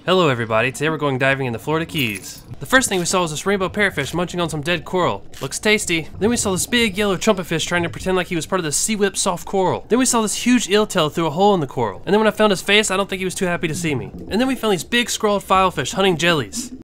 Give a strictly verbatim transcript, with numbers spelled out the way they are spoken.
Hello everybody, today we're going diving in the Florida Keys. The first thing we saw was this rainbow parrotfish munching on some dead coral. Looks tasty. Then we saw this big yellow trumpet fish trying to pretend like he was part of the sea whip soft coral. Then we saw this huge eeltail through a hole in the coral. And then when I found his face, I don't think he was too happy to see me. And then we found these big scrawled filefish hunting jellies.